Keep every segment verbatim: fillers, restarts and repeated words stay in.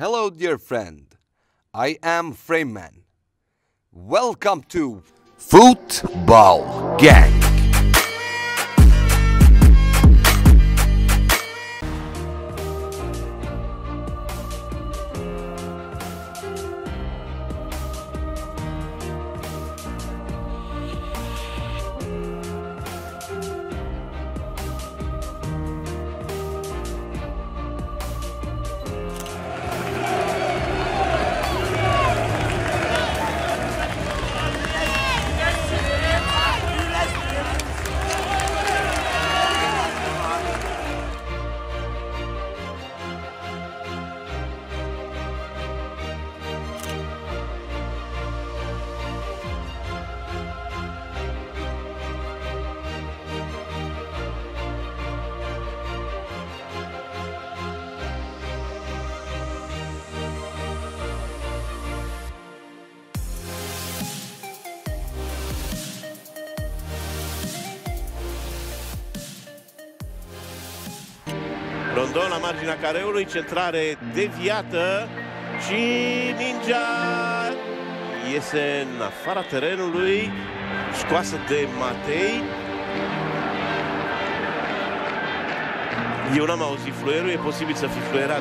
Hello, dear friend. I am Frameman. Welcome to Football Gang. Rondon la marginea careului, centrare deviată și mingea iese în afara terenului, scoasă de Matei. Eu n-am auzit fluierul, e posibil să fi fluierat.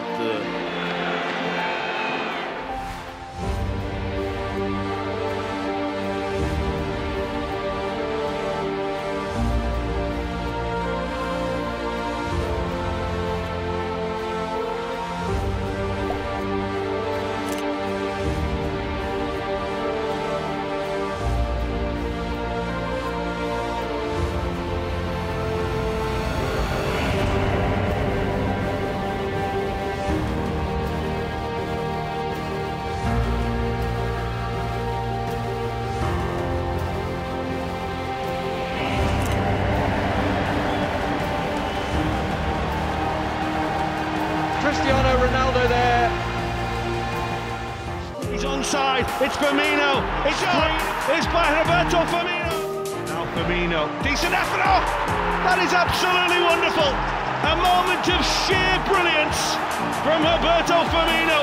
Cristiano Ronaldo there. He's onside. It's Firmino. It's clean. It's by Roberto Firmino. Now Firmino. Decent effort. Oh, that is absolutely wonderful. A moment of sheer brilliance from Roberto Firmino.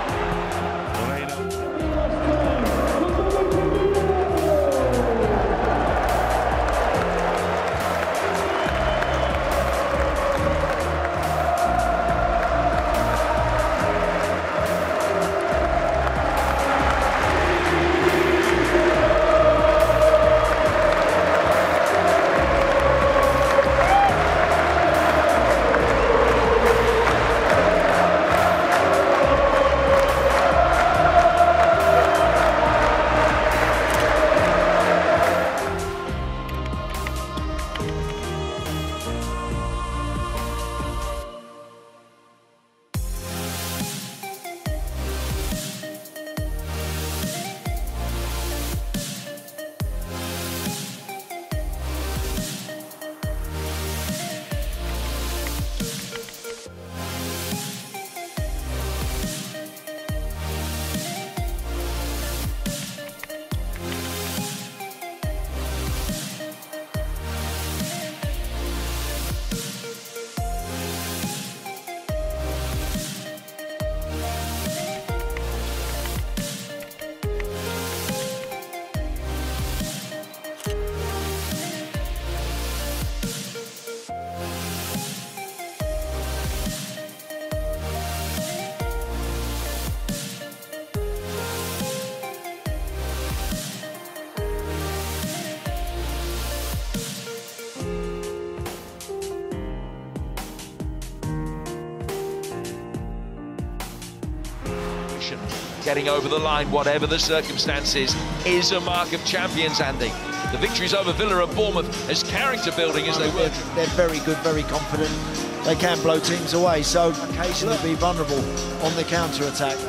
Getting over the line, whatever the circumstances, is a mark of champions, Andy. The victories over Villa and Bournemouth as character building as they were. They're very good, very confident. They can blow teams away, so occasionally be vulnerable on the counter-attack.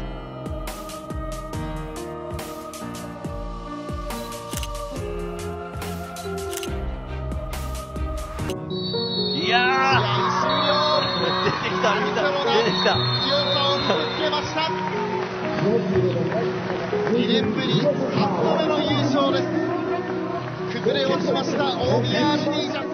Yeah! にねんぶりさんどめの優勝です。くぐれ落ちました大宮アルディージャ。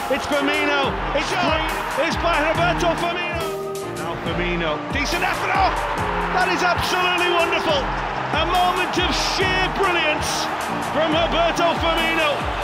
It's Firmino. It's on. It's by Roberto Firmino. Now Firmino. Decent effort. Oh, that is absolutely wonderful. A moment of sheer brilliance from Roberto Firmino.